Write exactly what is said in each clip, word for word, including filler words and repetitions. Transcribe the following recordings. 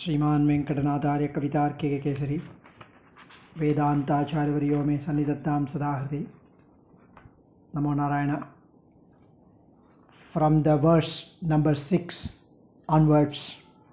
श्रीमान वेंकटनाथार्य कवितार्किक केसरी वेदांताचार्यवर्यो में सन्निधत्तां सदा हृदि। नमो Narayan. From the verse number six onwards,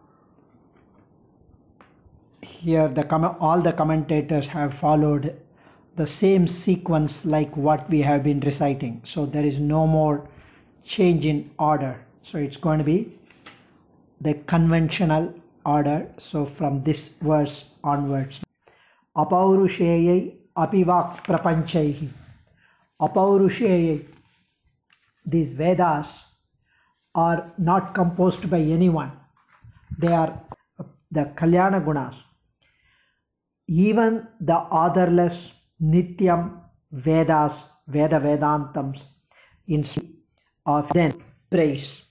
here the all the commentators have followed the same sequence like what we have been reciting, so there is no more change in order. So it's going to be the conventional order. So from this verse onwards, apaurusheyai apivak prapanchaihi. Apaurusheyai, these Vedas are not composed by anyone. They are the Kalyana Gunas. Even the otherless Nityam Vedas, Veda Vedantams, in of then praise,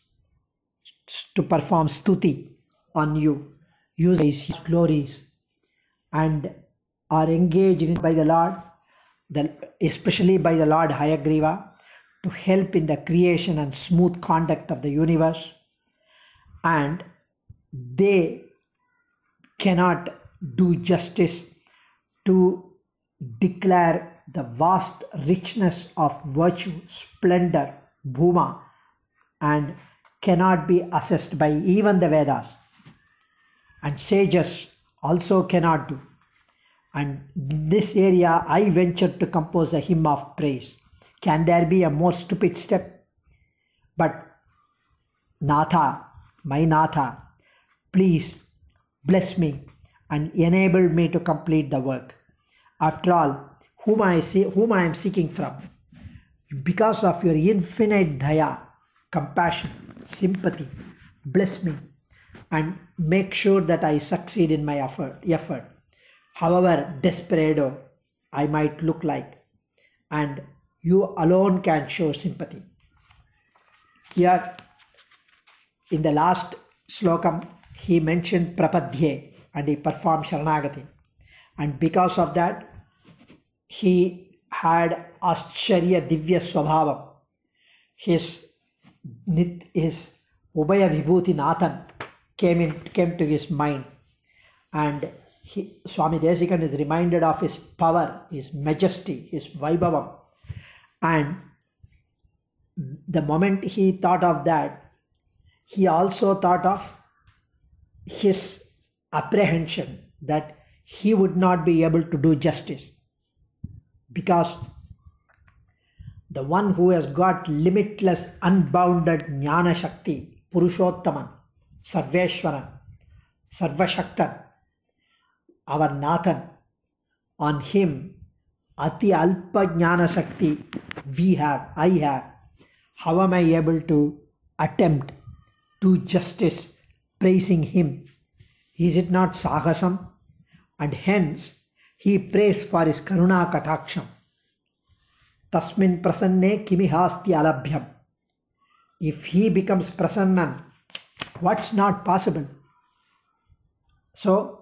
to perform stuti on you, use his glories, and are engaged in by the Lord, the, especially by the Lord Hayagriva, to help in the creation and smooth conduct of the universe, and they cannot do justice to declare the vast richness of virtue, splendor, bhuma, and cannot be assessed by even the Vedas, and sages also cannot do. And in this area I ventured to compose a hymn of praise. Can there be a more stupid step? But Natha, my Natha, please bless me and enable me to complete the work. After all, whom I see, whom I am seeking from, because of your infinite daya, compassion, sympathy, bless me and make sure that I succeed in my effort, effort, however desperado I might look like, and you alone can show sympathy. Here in the last slokam he mentioned prapadhye and he performed sharanagati, and because of that he had ascharya divya swabhavam. His his ubaya vibhuti nathan came in came to his mind, and he, Swami Desikan is reminded of his power, his majesty, his vaibhavam. And the moment he thought of that, he also thought of his apprehension that he would not be able to do justice, because the one who has got limitless, unbounded jnana shakti, Purushottaman, Sarveshwaran, Sarvashaktan, our Nathan, on him Ati Alpa Jnana Shakti we have, I have. How am I able to attempt to justice praising him? Is it not Sahasam? And hence he prays for his Karuna Kataksham. Tasmin prasanne kimihasti alabhyam. If he becomes prasannan, what's not possible? So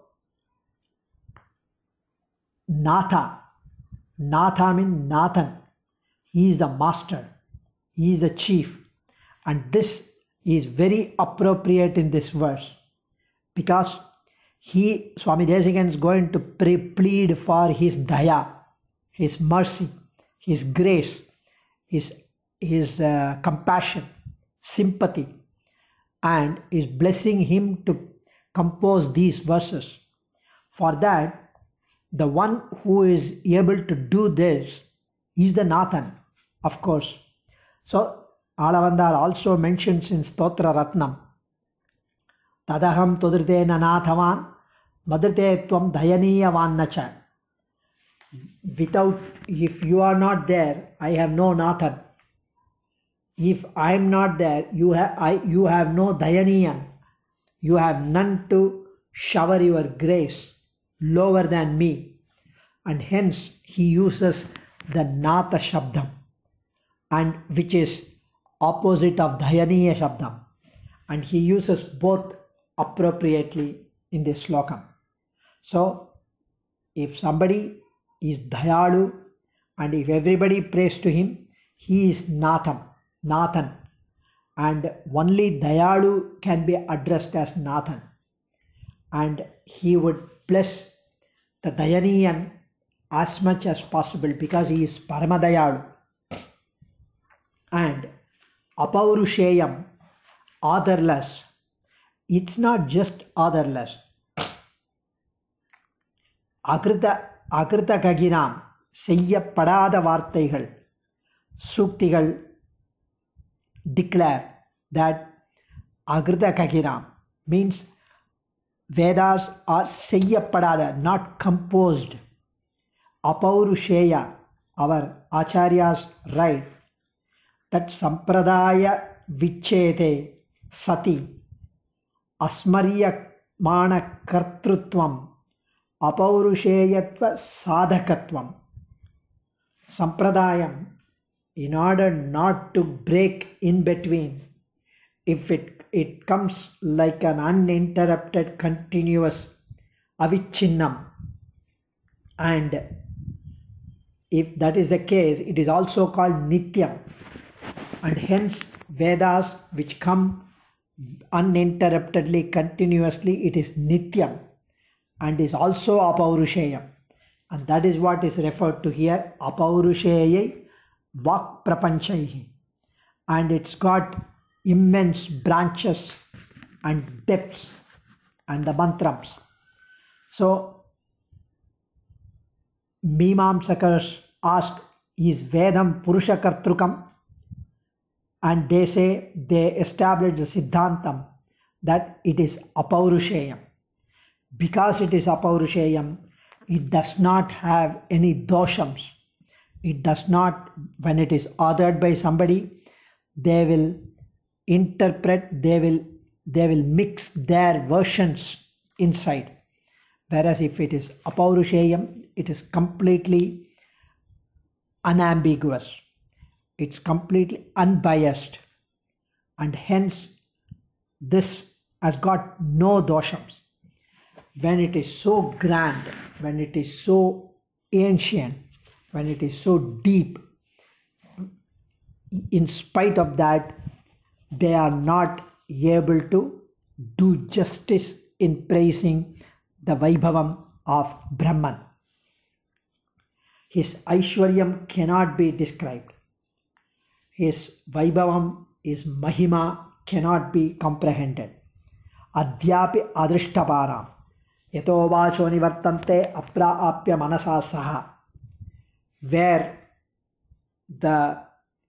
Natha, Natha means Nathan. He is the master. He is the chief. And this is very appropriate in this verse, because he, Swami Desikan, is going to pre- plead for his daya, his mercy, his grace, his, his uh, compassion, sympathy, and is blessing him to compose these verses. For that, the one who is able to do this is the Nathan, of course. So Alavandar also mentions in Stotra Ratnam, Tadaham tudrite nanathavan madrite tvam dayaniyavan nacha. Without, if you are not there, I have no Nathan. If I am not there, you have I you have no Dayaniyan. You have none to shower your grace lower than me. And hence he uses the Natha Shabdam, and which is opposite of Dayaniya Shabdam, and he uses both appropriately in this slokam. So if somebody is Dayalu and if everybody prays to him, he is Nathan, Nathan, and only Dayalu can be addressed as Nathan. and he would bless the Dayaniyan as much as possible because he is Paramadayalu. And Apaurusheyam, otherless, it's not just otherless. Akrita, Akrita Kaginam, Seyyapadada Vartaigal, Suktigal declare that Agrita Kaginam means Vedas are Seyyapadada, not composed. Apaurusheya, our Acharyas write that Sampradaya Vichete Sati Asmarya Mana Kartrutvam Apaurusheyatva Sadhakatvam. Sampradayam, in order not to break in between, if it, it comes like an uninterrupted, continuous avichinnam, and if that is the case, it is also called nityam, and hence Vedas which come uninterruptedly, continuously, it is nityam and is also apaurusheyam, and that is what is referred to here, apaurusheyai vak prapanchaihi, and it's got immense branches and depths and the mantrams. So Mimamsakars ask, is Vedam Purusha Kartrukam? And they say, they establish the Siddhantam that it is Apaurusheyam. Because it is Apaurusheyam, it does not have any doshams. It does not, when it is authored by somebody, they will interpret, they will, they will mix their versions inside. Whereas if it is Apaurusheyam, it is completely unambiguous. It's completely unbiased. And hence, this has got no doshams. When it is so grand, when it is so ancient, when it is so deep, in spite of that, they are not able to do justice in praising the Vaibhavam of Brahman. His Aishwaryam cannot be described. His Vaibhavam, his Mahima cannot be comprehended. Adhyapi adrishtaparam yato vacho nivartante apraapya manasa saha, where the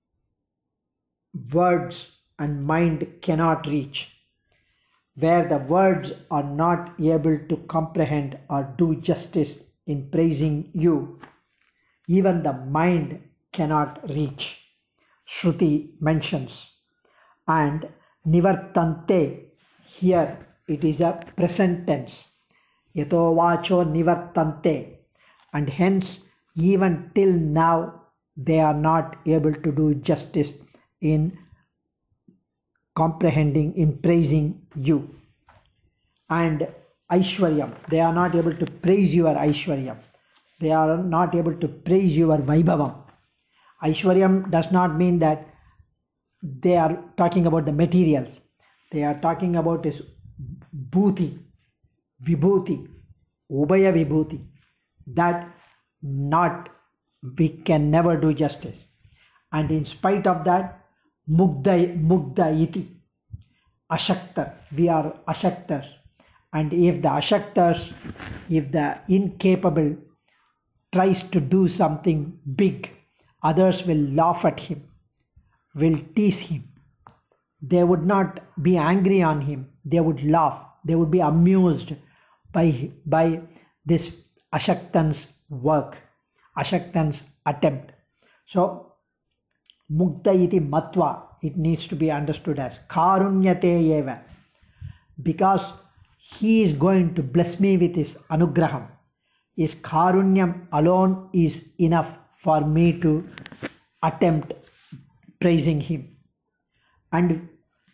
words and mind cannot reach, where the words are not able to comprehend or do justice in praising you, even the mind cannot reach. Shruti mentions. And nivartante, here it is a present tense. Yato vacho nivartante, and hence even till now they are not able to do justice in comprehending, in praising you. And Aishwaryam, they are not able to praise your Aishwaryam. They are not able to praise your Vaibhavam. Aishwaryam does not mean that they are talking about the materials. They are talking about his bhuti, vibhuti, ubaya vibhuti, that not, we can never do justice. And in spite of that, mugda, mugda iti, ashaktar, we are ashaktars. And if the ashaktars, if the incapable tries to do something big, others will laugh at him, will tease him. They would not be angry on him. They would laugh. They would be amused by, by this Ashaktan's work, Ashaktan's attempt. So, Mukta iti matva, it needs to be understood as Karunyate eva. Because he is going to bless me with his anugraham. His Karunyam alone is enough for me to attempt praising him. And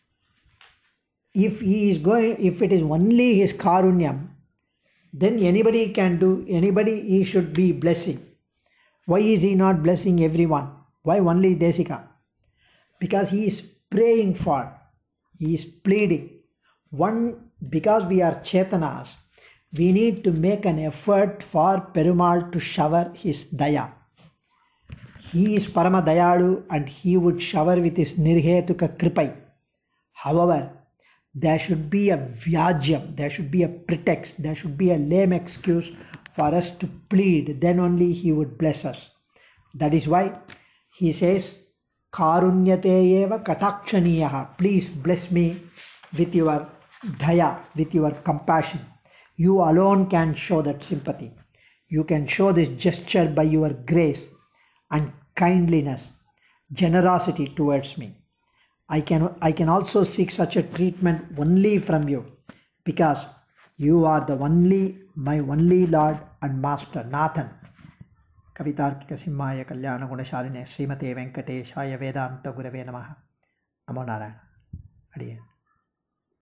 if he is going, if it is only his Karunyam, then anybody can do, anybody he should be blessing. Why is he not blessing everyone? Why only Desika? Because he is praying for, he is pleading. One, because we are Chetanas, we need to make an effort for Perumal to shower his Daya. He is Parama Dayalu and he would shower with his Nirhetuka Kripai. However, there should be a vyajyam, there should be a pretext, there should be a lame excuse for us to plead, then only he would bless us. That is why he says, Karunyate eva katakshaniyaha, please bless me with your daya, with your compassion. You alone can show that sympathy. You can show this gesture by your grace and kindliness, generosity towards me. I can, I can also seek such a treatment only from you, because you are the only, my only Lord and Master, Nathan. Kavitarkika Simhaya Kalyana Gunashaline Srimate Venkateshaya Vedanta Gurave Namaha. Namo Narayana. Adiyan.